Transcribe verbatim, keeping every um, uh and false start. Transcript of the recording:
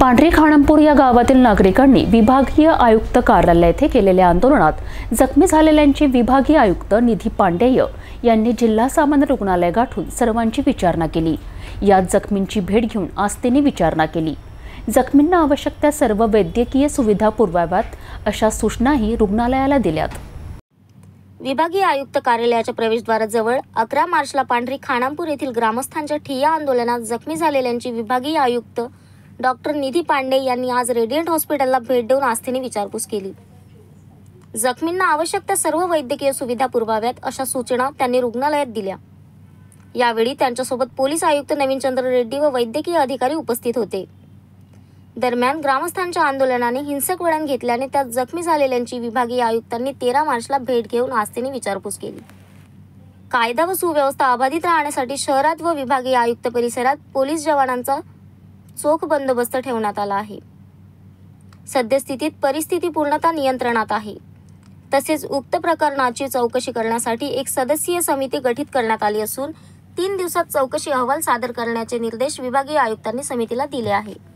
पांढरी खानापूर या गावातील नागरिकांनी विभागीय आयुक्त कार्यालय येथे केलेल्या आंदोलनात जखमी झालेल्यांची विभागीय आयुक्त निधी पांडेय यांनी जिल्हा सामान्य रुग्णालय गाठून सर्वांची विचारणा केली। यात जखमींची भेट घेऊन आस्थेने विचारणा केली। जखमींना आवश्यक त्या सर्व वैद्यकीय सुविधा पुरवाव्यात अशा सूचनाही रुग्णालयाला दिल्यात। विभागीय आयुक्त कार्यालयाच्या प्रवेशद्वाराजवळ अकरा मार्चला पांढरी खानापूर येथील ग्रामस्थांच्या ठिय्या आंदोलनात जखमी झालेल्यांची विभागीय आयुक्त डॉक्टर निधी पांडे यांनी आज रेडियंट हॉस्पिटलला भेट देऊन आस्थेने विचारपूस केली। जखमींना आवश्यक त्या सर्व वैद्यकीय सुविधा पुरवाव्यात अशा सूचना त्यांनी रुग्णालयात दिल्या। यावेळी त्यांच्यासोबत पोलीस आयुक्त नवीनचंद्र रेड्डी व वैद्यकीय अधिकारी उपस्थित होते। दरम्यान ग्रामस्थांच्या आंदोलनाने हिंसक वळण घेतल्याने त्यात जखमी झालेल्यांची विभागीय आयुक्तांनी तेरा मार्चला भेट घेऊन आस्थेने विचारपूस केली। कायदा व सुव्यवस्था अबाधित राहण्यासाठी शहरात व विभागीय आयुक्त परिसरात पोलीस जवानांचा चोख बंदोबस्त ठेवण्यात आला आहे। सद्यस्थितीत परिस्थिती पूर्णतः नियंत्रणात आहे। तसेच उक्त प्रकरणाची चौकशी करण्यासाठी एक सदस्यीय समिती गठीत करण्यात आली असून तीन दिवसात चौकशी अहवाल सादर करण्याचे निर्देश विभागीय आयुक्तांनी समितीला दिले आहे।